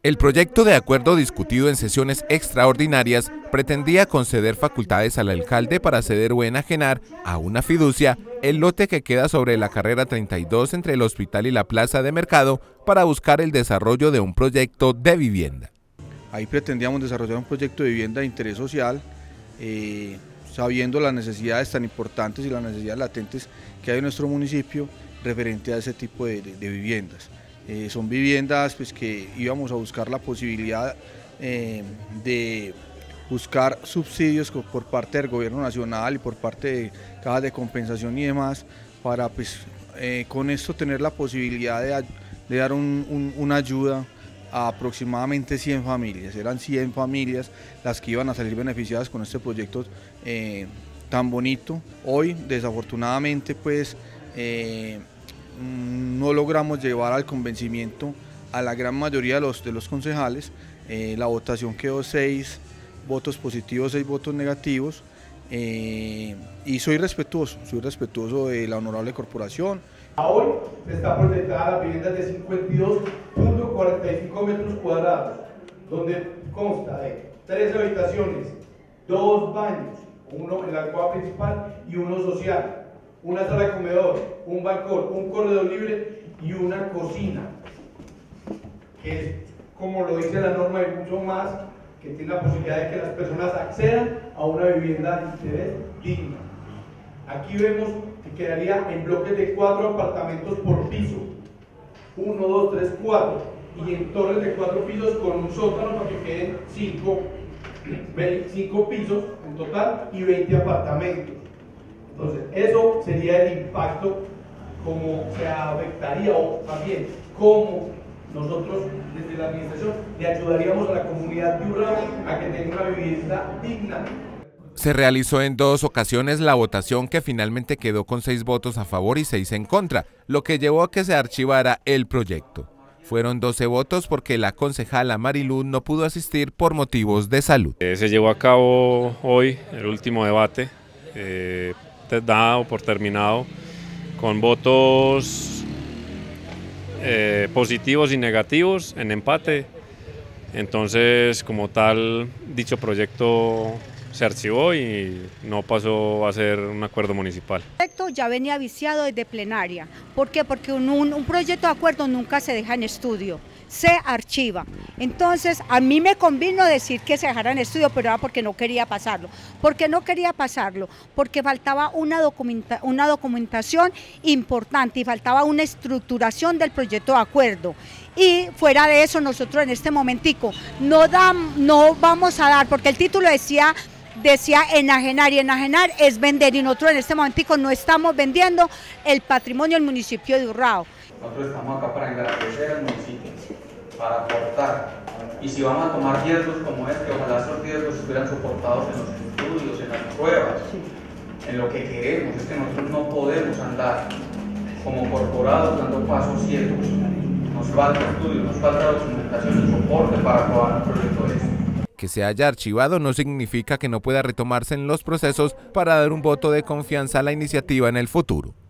El proyecto de acuerdo discutido en sesiones extraordinarias pretendía conceder facultades al alcalde para ceder o enajenar a una fiducia el lote que queda sobre la carrera 32 entre el hospital y la plaza de mercado para buscar el desarrollo de un proyecto de vivienda. Ahí pretendíamos desarrollar un proyecto de vivienda de interés social, sabiendo las necesidades tan importantes y las necesidades latentes que hay en nuestro municipio referente a ese tipo de viviendas. Son viviendas pues, que íbamos a buscar la posibilidad de buscar subsidios por parte del gobierno nacional y por parte de cajas de compensación y demás, para pues, con esto tener la posibilidad de dar una ayuda a aproximadamente 100 familias. Eran 100 familias las que iban a salir beneficiadas con este proyecto tan bonito. Hoy, desafortunadamente, pues no logramos llevar al convencimiento a la gran mayoría de los concejales. La votación quedó 6 votos positivos, 6 votos negativos, y soy respetuoso de la honorable corporación. Hoy está proyectada la vivienda de 52.45 metros cuadrados, donde consta de 3 habitaciones, 2 baños, uno en la alcoba principal y uno social, una sala de comedor, un balcón, un corredor libre y una cocina, que es, como lo dice la norma, y mucho más, que tiene la posibilidad de que las personas accedan a una vivienda de interés digna. Aquí vemos que quedaría en bloques de 4 apartamentos por piso, 1, 2, 3, 4, y en torres de 4 pisos con un sótano para que queden 5 pisos en total y 20 apartamentos. Entonces, eso sería el impacto, como se afectaría, o también cómo nosotros desde la administración le ayudaríamos a la comunidad de Urrao a que tenga una vivienda digna. Se realizó en 2 ocasiones la votación, que finalmente quedó con 6 votos a favor y 6 en contra, lo que llevó a que se archivara el proyecto. Fueron 12 votos porque la concejala Mariluz no pudo asistir por motivos de salud. Se llevó a cabo hoy el último debate, dado por terminado, con votos positivos y negativos en empate. Entonces, como tal, dicho proyecto se archivó y no pasó a ser un acuerdo municipal. El proyecto ya venía viciado desde plenaria. ¿Por qué? Porque un proyecto de acuerdo nunca se deja en estudio, se archiva. Entonces, a mí me convino decir que se dejara en estudio, pero era porque no quería pasarlo. ¿Por qué no quería pasarlo? Porque faltaba una documentación importante y faltaba una estructuración del proyecto de acuerdo. Y fuera de eso, nosotros en este momentico no vamos a dar, porque el título decía enajenar, y enajenar es vender, y nosotros en este momentico no estamos vendiendo el patrimonio del municipio de Urrao. Nosotros estamos acá para engrandecer al municipio, para aportar, y si vamos a tomar riesgos como este, ojalá esos riesgos estuvieran soportados en los estudios, en las pruebas, en lo que queremos. Es que nosotros no podemos andar como corporados dando pasos ciegos. Nos falta estudio, nos falta documentación y soporte para aprobar un proyecto de esto. Que se haya archivado no significa que no pueda retomarse en los procesos para dar un voto de confianza a la iniciativa en el futuro.